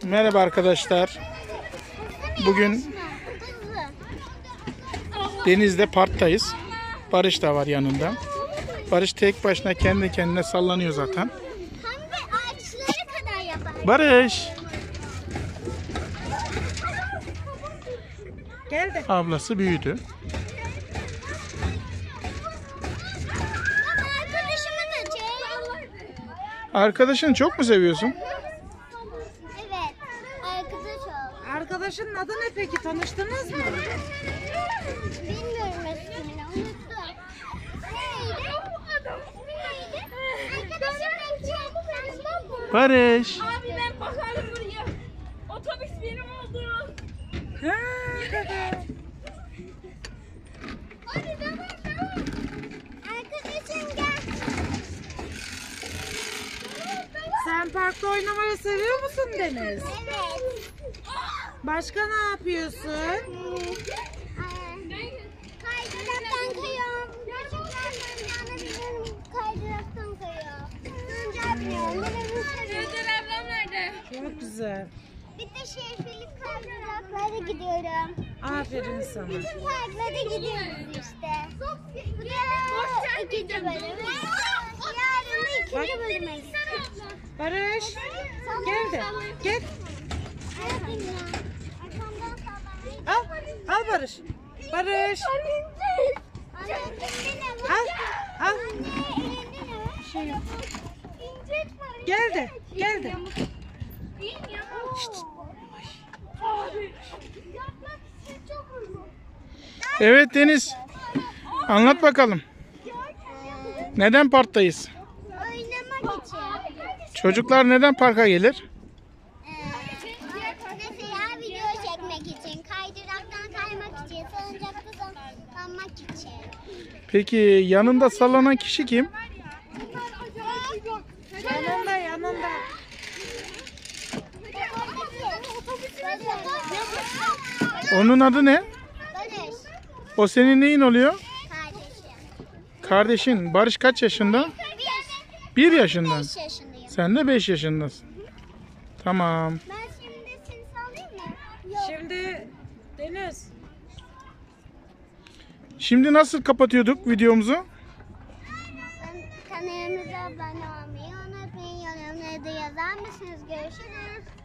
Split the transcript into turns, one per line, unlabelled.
Merhaba arkadaşlar. Bugün denizde parktayız. Barış da var yanında. Barış tek başına kendi kendine sallanıyor zaten. Barış.
Geldi.
Ablası büyüdü. Arkadaşını çok mu seviyorsun?
Evet. Arkadaş ol.
Arkadaşının adı ne peki? Tanıştınız mı?
Bilmiyorum ismini. Unuttum. Neydi? Arkadaşım
Barış.
Abi ben bakarım buraya. Otobüs benim oldu.
Arkadaşım gel.
Sen parkta oynamayı seviyor musun Deniz?
Evet.
Başka ne yapıyorsun?
Kaydıraktan kayıyorum. Küçüklerden bizim kaydıraktan kayıyor. Önce biniyorum.
Önder ablam nerede?
Çok güzel.
Bir de şehirlik kaydıraklara gidiyorum.
Aferin sana.
Bütün parklara gidiyoruz işte. Bu da ikinci bölüm. Yarın da ikinci bölüme gideceğiz.
Barış. Gel de. Gel. Al. Al Barış. Barış. Al. Al. Şey yok. Gel de. Gel de.
Evet Deniz. Anlat bakalım. Neden parktayız?
Oynamak için.
Çocuklar neden parka gelir?
Mesela video çekmek için, kaydıraktan kaymak için, salıncakta sallanmak için.
Peki yanında sallanan kişi kim?
Yanında yanında.
Onun adı ne?
Barış,
O senin neyin oluyor?
kardeşim.
Kardeşin. Barış kaç yaşında? 1 yaşında.
5 yaşındayım.
Sen de 5 yaşındasın. Tamam.
Ben şimdi seni sallayayım mı? Yok.
Şimdi Deniz.
Şimdi nasıl kapatıyorduk videomuzu?
Kanalımıza abone olmayı unutmayın. Yorumları da yazar mısınız? Görüşürüz.